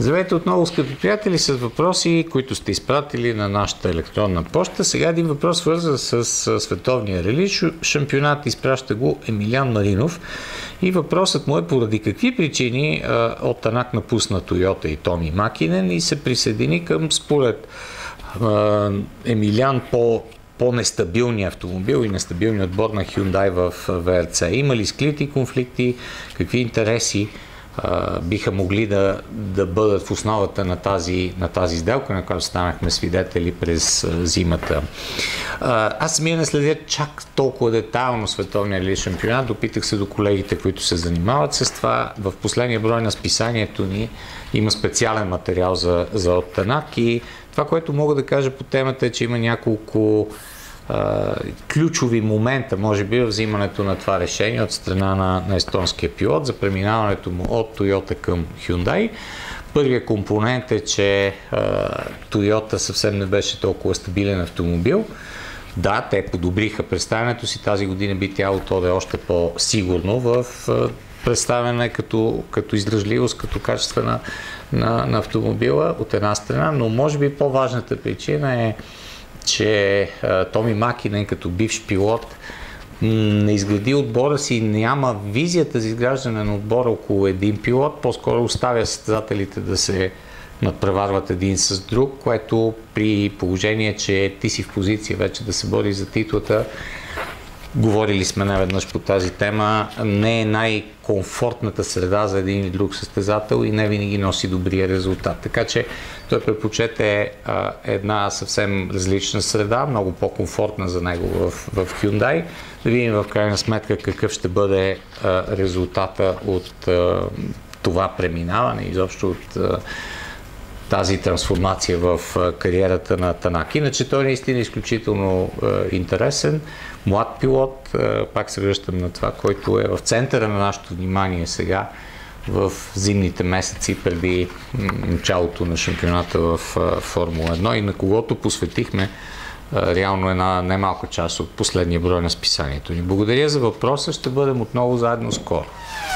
Здравейте отново, скъпи приятели, с въпроси, които сте изпратили на нашата електронна поща. Сега един въпрос свързан с световния рали шампионат. Изпраща го Емилиан Маринов. И въпросът му е: поради какви причини от Танак напусна Тойота и Томи Макинен и се присъедини към, според Емилиан, по-нестабилния автомобил и нестабилния отбор на Hyundai в ВРЦ. Има ли скрити конфликти? Какви интереси биха могли да бъдат в основата на тази сделка, на която станахме свидетели през зимата? Аз самия не следя чак толкова детайлно световния рали шампионат. Допитах се до колегите, които се занимават с това. В последния брой на списанието ни има специален материал за от Танак и това, което мога да кажа по темата, е, че има няколко ключови момента, може би, в взимането на това решение от страна на естонския пилот за преминаването му от Тойота към Hyundai. Първият компонент е, че Тойота съвсем не беше толкова стабилен автомобил. Да, те подобриха представянето си. Тази година би трябвало то да е още по-сигурно в представяне като издръжливост, като качество на автомобила от една страна, но може би по-важната причина е, че Томи Макинен като бивш пилот не изгради отбора си, няма визията за изграждане на отбора около един пилот, по-скоро оставя състезателите да се надпреварват един с друг, което при положение, че ти си в позиция вече да се бори за титлата, говорили сме неведнъж по тази тема, не е най-комфортната среда за един или друг състезател и не винаги носи добрия резултат. Така че той предпочете една съвсем различна среда, много по-комфортна за него в Hyundai. Да видим в крайна сметка какъв ще бъде резултата от това преминаване, изобщо от тази трансформация в кариерата на Танак. Иначе той наистина е изключително интересен, млад пилот, пак се връщам на това, който е в центъра на нашето внимание сега в зимните месеци преди началото на шампионата в Формула 1 и на когото посветихме реално една немалка част от последния брой на списанието ни. Благодаря за въпроса, ще бъдем отново заедно скоро.